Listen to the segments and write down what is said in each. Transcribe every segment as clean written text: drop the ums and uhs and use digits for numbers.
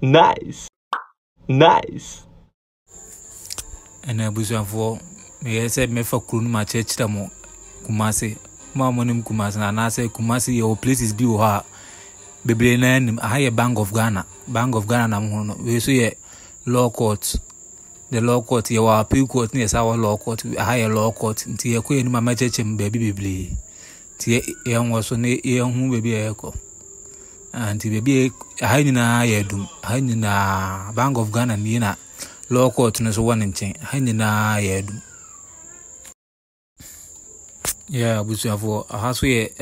Nice. And I was for me, I said, me for Kun, my church, Tamo, Kumasi, Mammonim Kumasi, and I say, Kumasi, your place is due her. Baby, name a higher Bank of Ghana, we see law court. The law court, you are appeal court, near our law court, a higher law court, until you queen my church and baby. Tia young was on a young baby echo. And baby, a hidina Adum, hidina Bank of Ghana, Nina, law court, no one in chain, hidina Adum. Yeah, which have a house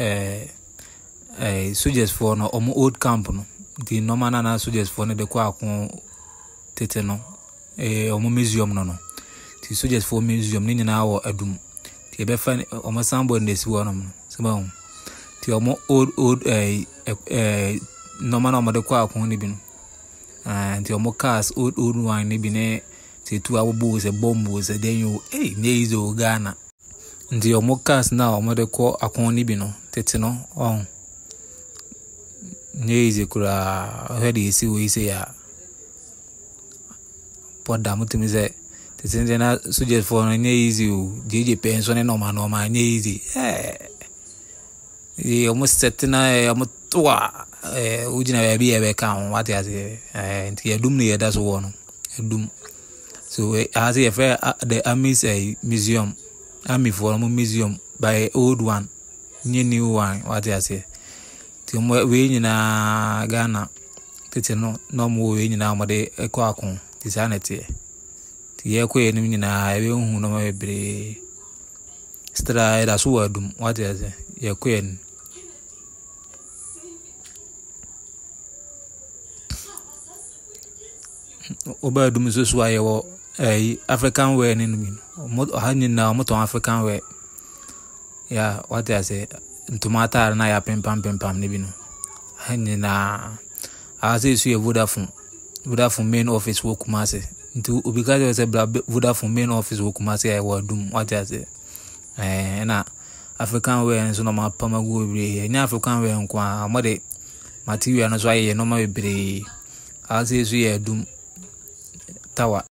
a suggest for no old company. The Nomana suggest for the Quaco Tetano, a museum no. The suggest for museum, Nina or Adum. The Befan or my sambo in this one. Simon, the old no man on the quack only been, and your mocas old wine nibine, say 2 hour bulls, a bomb was a day you, Nazo Ghana. And your mocas now, mother call a conibino, tetino, on Nazy could already see we say, What damn to me say, the Sendana suggest for an easy, JJ pension and no man or my easy, almost setting a motua, Ujina be a count, what I say, and he Adum near that's one. Adum. So, as a fair, the Army's a museum, Army for a museum by old one, new one, what I say. Till we in Ghana, it's no more in our mother a quackon, insanity. The airquay in I will know every stride as wordum, what is it? Your queen. Oberdum is why a African way in me. Hanging now, motor African way. Yeah, what I say. Tomato and I pam nibino. Hanging now. I say, see a Vodafone main office work Kumasi. Into because there was a Vodafone main office work Kumasi, I will do what I say. And African way and so no more Pamagu, and African way and qua mother material as why no more be. I say, see a doom tower.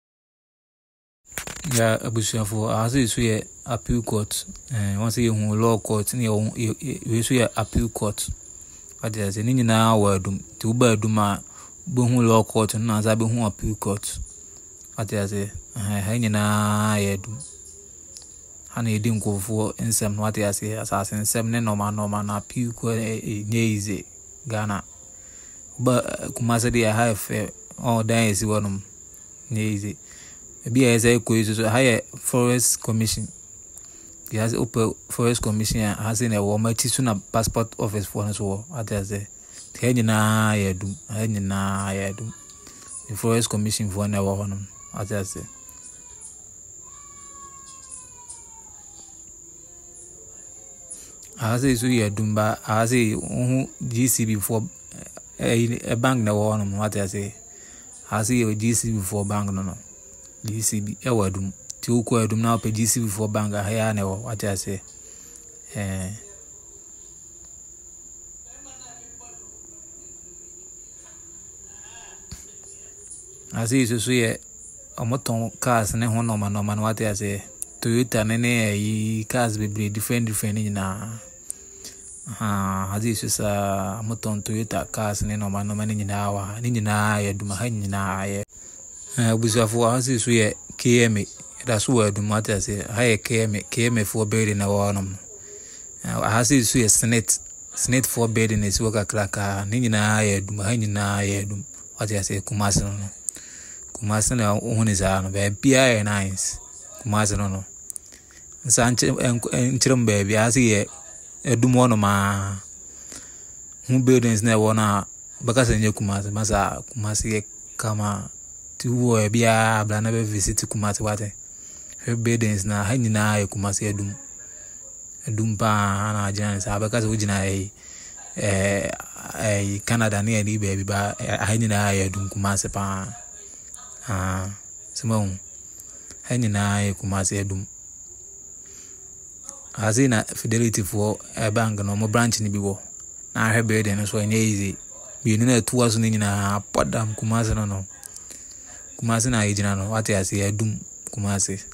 Yeah, a bush for as is we appeal court, and once you law court, we see appeal court. But there's an Indian word to Berduma, Bohu law court, and Nazabu appeal court. But there's a Hangina Adum. Honey didn't go for in some what I say, assassin, some no appeal court, easy Ghana. But Kumasi, I have all days one of them. Easy. Maybe as a quiz to higher forest commission. He has open forest commission has in a woman teaching a passport office for us all. At the Hangina Adum. The forest commission for an hour on at the as is we are Dumba as a GC before a bank no one what I say. As a GC before bank no. GCB, Adum, 2 Adum now pay GC before bank a higher never, what I say. As is to see a motor cars and one no man, what I say. Toyota and any cars will be different in as is a motor Toyota cars and no man in our Adum. Busafo as we KM, that's word do matter say high KM for bed in a one. As is we Senate for bed in his worker cracker, Nina Adum, what I say, Kumasi own his arm, PI nice, Kumasi no. Sanchez and Chrum baby, as he a Dumonoma who buildings never wanna because I knew Kumasi Kama. To be a blana visit to Kumasi water. Her beddings na Hangina Kumasi Adum pa and Giants are because Ujina a Canada near the baby by Hangina Adum Kumasi pa. Simone Hangina Kumasi Adum. As in a fidelity for a bank no more branch in the bibo. Now her bedden is so easy. Mienu na ɛtoa so no nyinaa Padam Kumasi no. Kumasi na yɛgyina no wate ase Adum Kumasi.